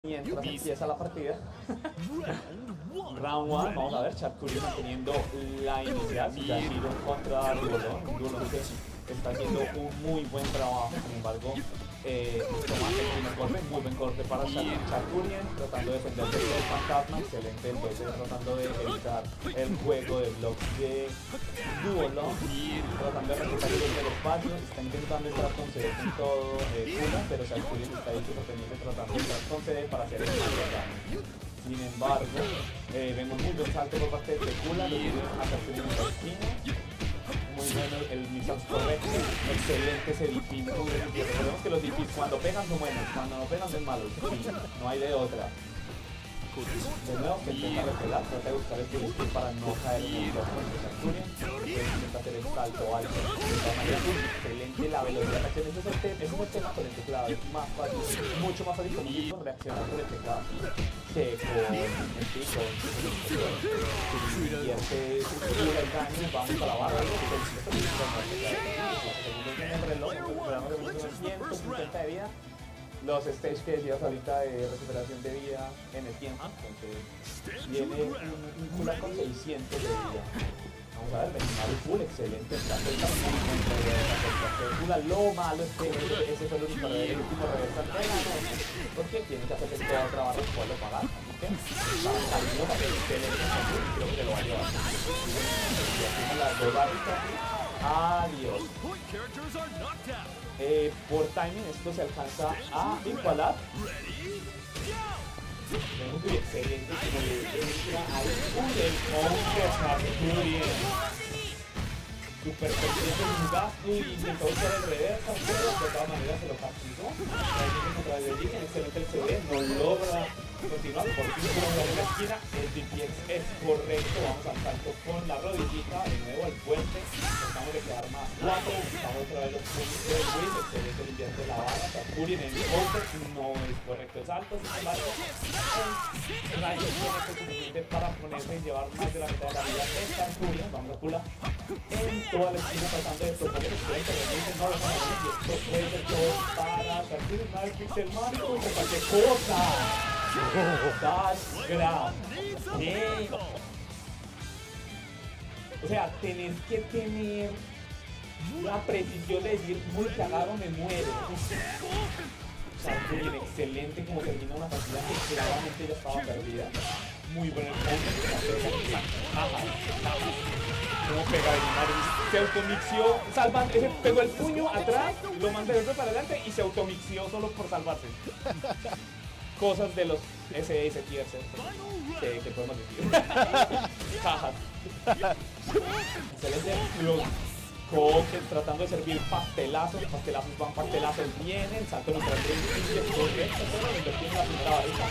Mientras empieza la partida, round 1, vamos a ver, Charcuterie manteniendo la inicial, Yashiro contra Duolon, Duolon que está haciendo un muy buen trabajo, sin embargo, toma el primer golpe, muy buen golpe para Charcuterie, tratando de defenderse del fantasma, excelente el golpe, tratando de evitar el juego de blocks de Duolon, tratando de recuperar el espacio, está intentando entrar con CD con todo Kula, pero Charcuterie está ahí súper pendiente tratando de entrar con CD para hacer el mayor daño. Sin embargo, vemos muy buen salto por parte de Kula, lo tiene a Charcuterie en la esquina. Muy bueno el misas correcto, excelente ese DP. Recordemos que los DPs cuando pegan no mueren, cuando no pegan son malos, no hay de otra. De nuevo, que intenta repelar, trata de buscar el DP para no caer en el bloque de Charcuterie, intenta hacer el salto alto. De todas maneras, excelente la velocidad de reacción, ese es el tema con el teclado, es más fácil, mucho más fácil con reaccionar con el teclado que con el pico, y este el daño, vamos a la barra, el reloj, recuperamos de 150 de vida, los stage que decías ahorita de recuperación de vida en el tiempo, entonces viene un Kula con 600 de vida. Vamos a ver, Benimaru full, excelente, está Kula, lo malo es que ese fue el último reversa ¿por qué? Tiene que hacer toda otra barra y poderlo pagar, así que para salir para excelente, creo que lo va a llevar. Las dos barritas, adiós. Por timing esto se alcanza a igualar. Vemos que excelente como le entra al Charcuterie. Super perfecto en jugada y intentó usar el reversa, pero de todas maneras se lo castigó. Contra el línea, excelente el CD, no logra continuar, por fin en la esquina, el DPX es correcto, vamos al salto con la rodillita, de nuevo al puente, tratamos de quedar más 4, buscamos otra vez los puntos del Wii, excelente limpiando la barra, Charcuterie en el golpe, no es correcto el salto, sin embargo, Rayo tiene que suficiente para ponerse y llevar más de la mitad de la vida de Charcuterie, vamos a Kula en toda la esquina tratando de proponer excelente, remite, no lo sabemos, y esto puede ser todo para Charcuterie, una vez Pixel Mario, ¡qué cosa! ¡Das grab! O sea, tenés que tener la precisión de decir, muy cagado, me muero. Charcuterie, excelente como termina una partida que claramente ya estaba perdida. Muy buen el como pega Benimaru, se automixió, pegó el puño atrás, lo mandó de para adelante y se automixió solo por salvarse. Cosas de los SS tiers que podemos decir. Cajas. Excelente. Los coques tratando de servir pastelazos van, pastelazos vienen, salto neutral de correcto, invertir en la primera varita,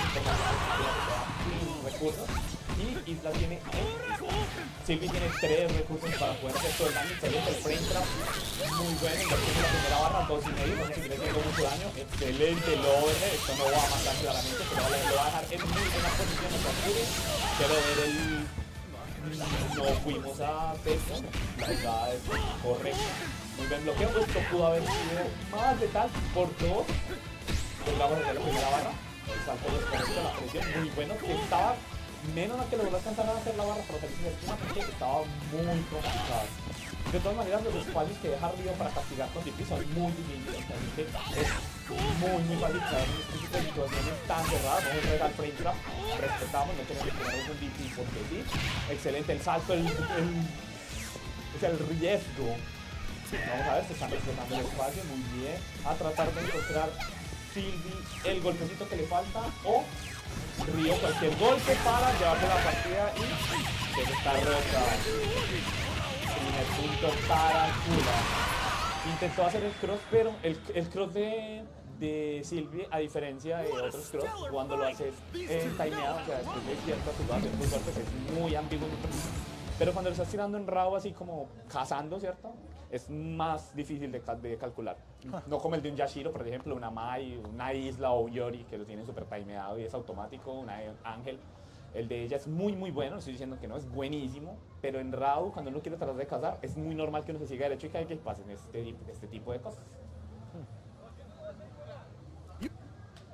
recursos. Y Isla tiene Sylvie tiene 3 recursos para poder hacer todo el daño, excelente el frame trap, muy bueno, invertir en la primera barra, 2.5, no sé si le haciendo mucho daño, excelente el over, esto no va a matar claramente, pero lo va a dejar en muy buena posición en Charcuterie, pero ver el... no fuimos a texto, la jugada es correcta, muy buen bloqueo, esto pudo haber sido más letal por 2, logramos hacer la primera barra, el salto de la presión, muy bueno, que estaba menos mal que logró alcanzar a hacer la barra para salirse de la esquina porque estaba muy complicado. De todas maneras, los espacios que deja Río para castigar con DP son muy difíciles, así que es muy fácil caer en este tipo de situaciones tan cerradas. Vamos a entrar al frame trap, respetamos, no tenemos que ponernos un DP porque sí. Excelente el salto, es el riesgo. Vamos a ver, se están respetando el espacio, muy bien. A tratar de encontrar Sylvie el golpecito que le falta o Río cualquier golpe para llevarse la partida y que está rota. Primer punto para Kula. Intentó hacer el cross, pero el cross de Sylvie, a diferencia de otros cross, cuando lo haces timeado, o sea, después de ciertas jugadas, muy fuertes, es muy ambiguo. Pero cuando lo estás tirando en RAW así como cazando, ¿cierto? Es más difícil de calcular. No como el de un Yashiro, por ejemplo, una Mai, una Isla o un Yori, que lo tienen súper timeado y es automático, una Ángel. El de ella es muy bueno, no estoy diciendo que no, es buenísimo, pero en RAW, cuando uno quiere tratar de cazar, es muy normal que uno se siga derecho y que pasen este tipo de cosas.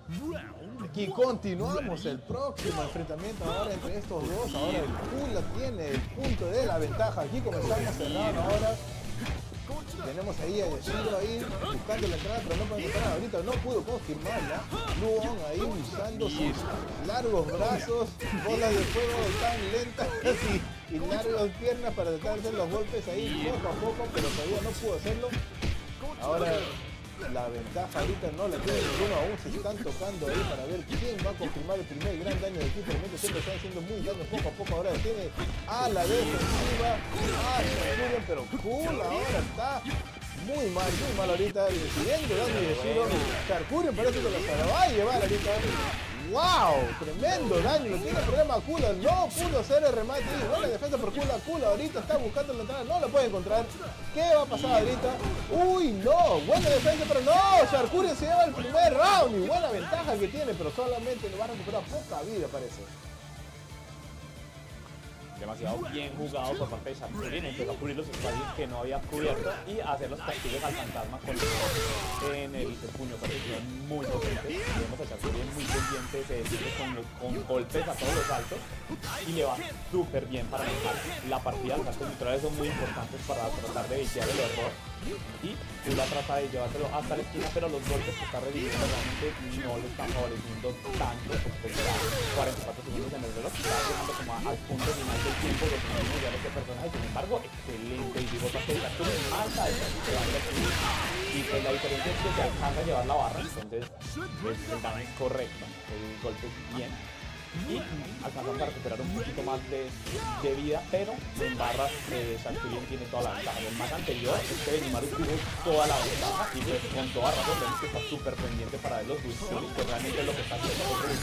Aquí continuamos el próximo enfrentamiento ahora entre estos dos. Ahora el Kula tiene el punto de la ventaja. Aquí comenzamos cerrado ahora. Tenemos ahí a Yashiro ahí buscando la entrada, pero no puede encontrar ahorita, no pudo confirmarla. Luon ahí usando sus largos brazos, bolas de fuego tan lentas y largas piernas para tratar de hacer los golpes ahí poco a poco, pero todavía no pudo hacerlo. Ahora la ventaja ahorita no la tiene ninguno, aún se están tocando ahí para ver quién va a confirmar el primer gran daño del equipo. Realmente siempre están haciendo muy daño poco a poco. Ahora tiene a la defensiva, pero Cool ahora está muy mal ahorita, recibiendo daño de Shiro. Charcurion parece que lo va a llevar ahorita. ¡Wow! Tremendo daño, lo tiene el problema Kula, no pudo hacer el remate y buena defensa por Kula. Kula ahorita está buscando la entrada, no la puede encontrar. ¿Qué va a pasar ahorita? ¡Uy, no! Buena defensa, pero no, Charcurion se lleva el primer round y buena ventaja que tiene, pero solamente le va a recuperar poca vida parece. Demasiado bien jugado por parte de Charcurion, empezó a cubrir los espacios que no había cubierto y hacer los castigos al fantasma con en el puño, pareció muy potente. Vemos a Charcurion muy pendiente, se defiende con golpes a todos los saltos y le va súper bien para manejar la partida. Los saltos neutrales son muy importantes para tratar de evitar el error y Kula trata de llevárselo hasta la esquina, pero los golpes que está recibiendo realmente no le están favoreciendo tanto, porque ya 44 segundos en el reloj, está llegando como al punto final del tiempo de que no ya este personaje. Sin embargo, excelente y digo parte de Charcurion más adelante y pues la diferencia es que se alcanza a llevar la barra, entonces el daño es correcto, el golpe es bien y alcanzamos a recuperar un poquito más de vida, pero en barras Charcurion tiene toda la ventaja. El más anterior, Benimaru tuvo toda la ventaja y pues con toda razón vemos que está súper pendiente para ver los Bushuri, que realmente es lo que está haciendo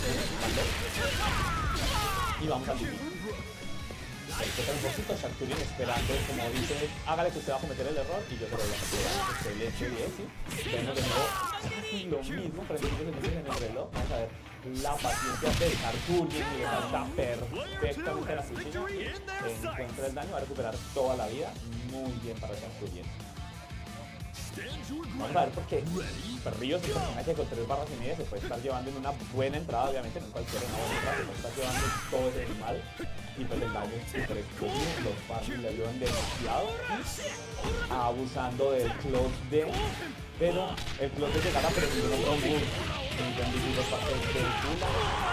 y vamos al límite. Ahí toca un poquito, Charcurion esperando, como dice, hágale que usted va a cometer el error y yo se lo voy a hacer. Excelente, bien, sí. Vemos de nuevo lo mismo, 35 segundos en el reloj. Vamos a ver la paciencia de Charcurion y le falta perfectamente la cuchilla y encuentra el daño, va a recuperar toda la vida. Muy bien para Charcurion. Vamos a ver porque Ríos, el personaje con 3 barras y media, se puede estar llevando en una buena entrada, obviamente, no cualquier buena entrada, se puede estar llevando todo ese animal. Y pues el daño es súper explosivo, los farms le ayudan demasiado, abusando del close de, pero el close de llegada, pero si no son muy difícil por parte del Kula.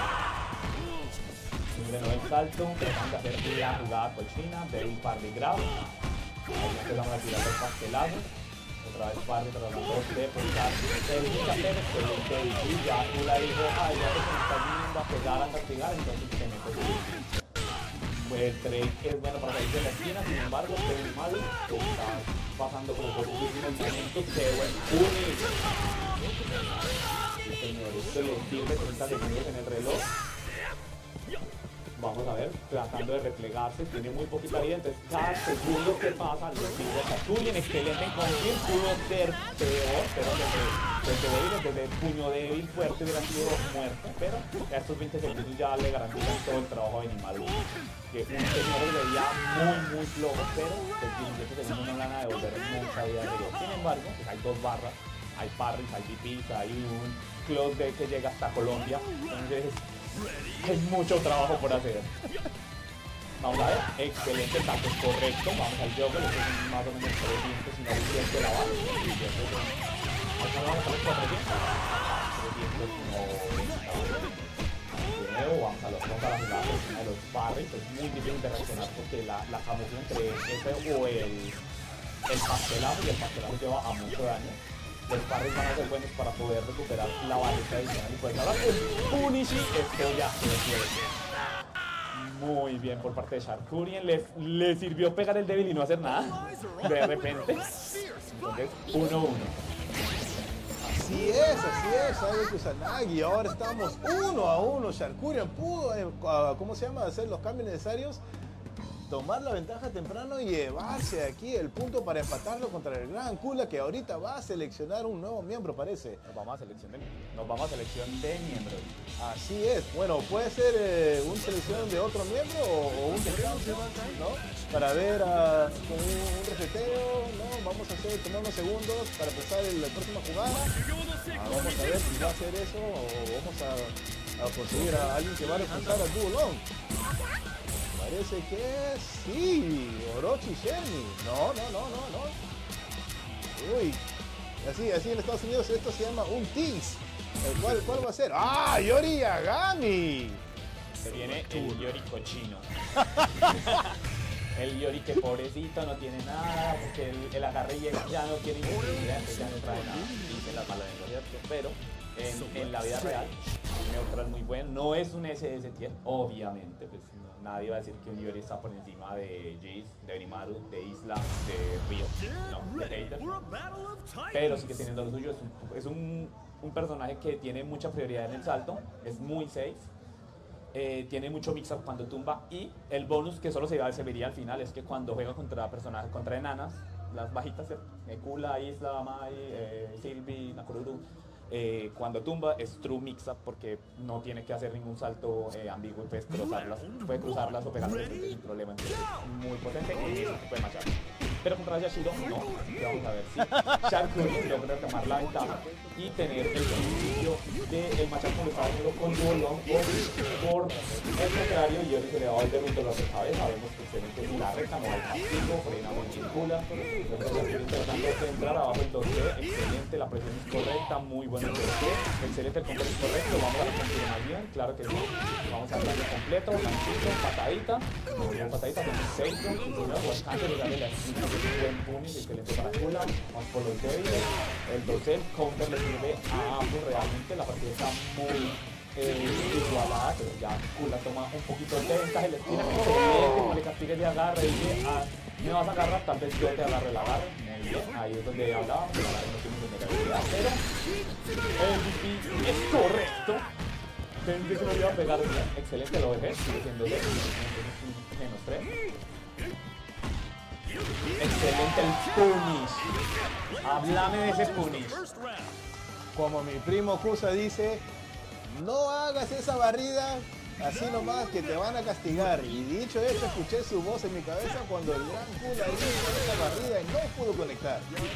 De nuevo el salto, tratando de hacer la jugada cochina, Devil Parry Grab. Ahí empezamos a tirar los pastelazos. Otra vez Parry tratando de pulsar el café, excelente. Y ya Kula dijo, ay, ya que se me está viniendo a pegar, a castigar, entonces se mete su el trade es bueno para salir de la esquina, sin embargo, Devil Parry está pasando por los últimos momentos, se vuelve único. Sí, señor, esto le sirve 30 segundos en el reloj. Vamos a ver, tratando de replegarse, tiene muy poquita vida, entonces cada segundo que pasa lo sigue Charcurion, excelente en confío, pudo ser peor, pero desde puño débil fuerte hubiera sido muerte, pero a estos 20 segundos ya le garantizan todo el trabajo a Benimaru, que un señor le veía muy flojo, pero el 17 segundos no le van a devolver mucha vida de ellos. Sin embargo, pues hay 2 barras, hay parries, hay DPs, hay un close de que llega hasta Colombia, entonces hay mucho trabajo por hacer. Vamos a ver, excelente, tanto es correcto. Vamos al juego, le pusimos más o menos 300 si no hubiese la base. Vamos a los 400. 390. De nuevo, vamos a la jugada de los barrios. Es muy difícil de reaccionar porque la camufla entre ese o el pastelazo, y el pastelazo lleva a mucho daño. Los parries van a ser buenos para poder recuperar la barrita adicional y pues ahora con Punishi esto ya se puede. Muy bien por parte de Charcurion, le sirvió pegar el débil y no hacer nada de repente. Entonces 1-1. Así es, Sabe Kusanagi. Ahora estamos 1-1. Charcurion pudo, ¿cómo se llama? Hacer los cambios necesarios. tomar la ventaja temprano y llevarse aquí el punto para empatarlo contra el Gran Kula, que ahorita va a seleccionar un nuevo miembro, parece. Nos vamos a selección de miembros. Así es. Bueno, puede ser una selección de otro miembro o un descanso, ¿no? Para ver con un reseteo, ¿no? Vamos a tomar unos segundos para empezar la próxima jugada. Vamos a ver si va a hacer eso o vamos a conseguir a alguien que va a reforzar al Duo Long. Parece que sí, Orochi Shenmi. No. Uy, así en Estados Unidos esto se llama un tease. ¿Cuál va a ser? ¡Ah, Yori Yagami! Se viene el Yori cochino. El Yori que pobrecito no tiene nada, porque el agarre ya no tiene intensidad, entonces ya no trae nada. Dicen las malas lenguas, ¿cierto? Pero en la vida real, un neutral muy bueno. No es un SS tier, obviamente, pues nadie va a decir que un Yori está por encima de Jayce, de Benimaru, de Isla, de Rio, no, de Hater. Pero sí que teniendo lo suyo, es un personaje que tiene mucha prioridad en el salto, es muy safe. Tiene mucho mix-up cuando tumba y el bonus que solo se vería al final es que cuando juega contra personajes, contra enanas, las bajitas, Kula, Isla, Mai, Sylvie, Nakoruru, cuando tumba es true mix-up porque no tiene que hacer ningún salto ambiguo y puede cruzarlas o pegarlas sin problema, entonces es muy potente y eso se puede machar. Pero contra Yashiro no, que vamos a ver si Sharkuri logra tomar la ventaja y tener el beneficio del matchup como lo estaba haciendo con Duo Long o por el contrario, Yori se le va a volver un dolor de cabeza. Sabemos que excelente si la recta no hay castigo, frena muy bien Kula. Entonces tratando de entrar abajo el 2D, excelente, la presión es correcta, muy bueno el 2D, excelente el combo es correcto, vamos a la confirmación, claro que sí, vamos a darle completo, lancito, patadita, muy bien patadita, con un 6, antes de darle la esquina. Buen punish, excelente para Kula. Vamos por los débiles. El 2 counter le sirve a ambos realmente. La partida está muy igualada, pero ya Kula toma un poquito de ventaja en la esquina. Excelente, no le castigues de agarre. Dice, me vas a agarrar, tal vez yo te agarre el agarre. Muy bien, ahí es donde hablábamos. El agarre no tiene vulnerabilidad, pero el MVP es correcto. Pensé que no le iba a pegar. Excelente, lo dejé. Sigue siendo de menos 3. Excelente el punish. Háblame de ese punish. Como mi primo Kusa dice, no hagas esa barrida así nomás que te van a castigar. Y dicho esto, escuché su voz en mi cabeza cuando el Gran Kula hizo esa barrida y no pudo conectar.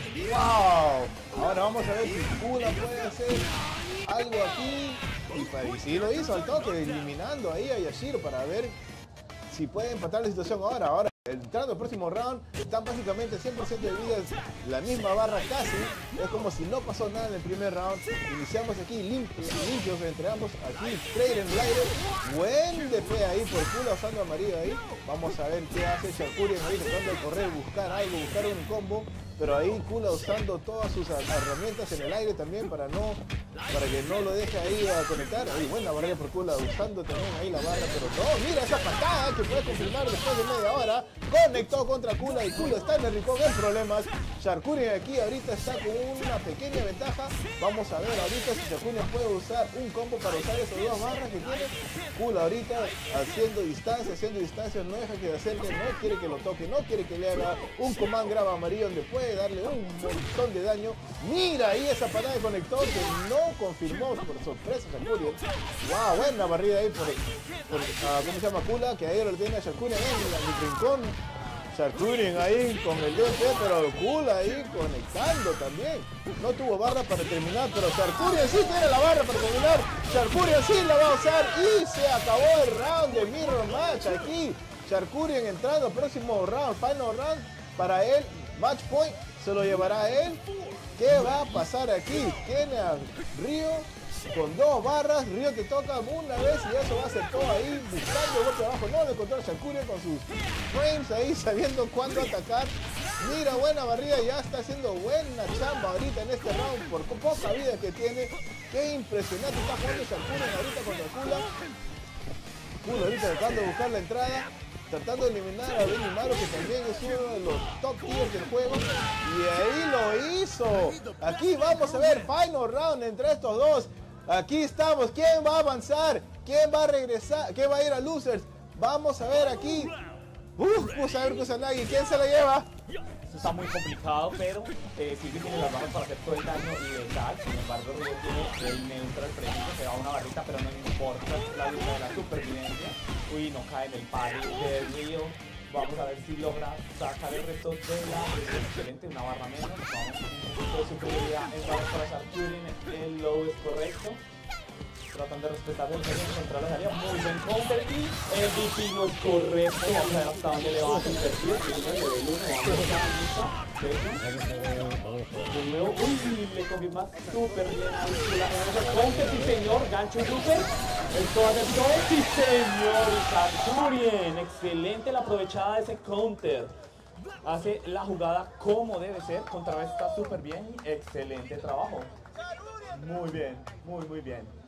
¡Wow! Ahora vamos a ver si Kula puede hacer algo aquí. Y sí lo hizo al toque, eliminando ahí a Yashiro para ver si puede empatar la situación ahora. Entrando al próximo round, están básicamente 100% de vidas, la misma barra casi. Es como si no pasó nada en el primer round. Iniciamos aquí limpios entre ambos. Aquí trade en el aire. Buen DP ahí por Kula usando amarillo ahí. Vamos a ver qué hace Sharkurian ahí tratando de correr, buscar algo, buscar un combo. Pero ahí Kula usando todas sus herramientas en el aire también para que no lo deje ahí a conectar. Ahí buena barrera por Kula, usando también ahí la barra, pero no, mira esa patada que puede confirmar después de media hora. Conectó contra Kula y Kula está en el rincón en problemas. Sharkurian aquí ahorita está con una pequeña ventaja. Vamos a ver ahorita si Sharkurian puede usar un combo para usar esas dos barras que tiene. Kula ahorita haciendo distancia, no deja que se acerque, no quiere que lo toque, no quiere que le haga un command grab amarillo donde puede darle un montón de daño. Mira ahí esa patada de conector que no confirmó por sorpresa Sharkurian. Wow, buena barrida ahí por ¿cómo se llama? Kula, que ahí lo tiene a Sharkurian en el rincón. Sharkurian ahí con el DP, pero Kula ahí conectando también. No tuvo barra para terminar, pero Sharkurian sí tiene la barra para terminar. Sharkurian sí la va a usar y se acabó el round de Mirror Match aquí. Sharkurian entrando al próximo round, final round para él. Match point se lo llevará a él. ¿Qué va a pasar aquí? Tiene a Río con dos barras. Río te toca una vez y eso va a ser todo ahí buscando el golpe abajo. No lo encontró Sharkurian con sus frames ahí sabiendo cuándo atacar. Mira, buena barrida, ya está haciendo buena chamba ahorita en este round por poca vida que tiene. Qué impresionante está jugando Sharkurian ahorita contra Kula. Kula ahorita tratando de buscar la entrada, tratando de eliminar a Benimaru, que también es uno de los top tiers del juego. Y ahí lo hizo. Aquí vamos a ver final round entre estos dos. Aquí estamos. ¿Quién va a avanzar? ¿Quién va a regresar? ¿Quién va a ir a losers? Vamos a ver aquí. Vamos a ver Kusanagi, ¿quién se la lleva? Eso está muy complicado, pero Silvi tiene las barras para hacer todo el daño y de tal. Sin embargo, Río tiene el neutral premio, se da una barrita, pero no importa la lucha de la supervivencia. Uy, no cae en el parry de Río. Vamos a ver si logra sacar el resto de la... Excelente, una barra menos. Vamos un poquito de superioridad en barras para Sarturin. El low es correcto. Tratan de respetar el medio central de la área. Muy buen counter y el DP no es correcto. Vamos a ver hasta dónde le va a invertir. De nuevo, uy, le confirma súper bien a el counter, sí señor, gancho super. Esto va a ser todo, sí señor, Sarturin. Excelente la aprovechada de ese counter. Hace la jugada como debe ser, contrarresta súper bien y excelente trabajo. Muy bien, muy bien.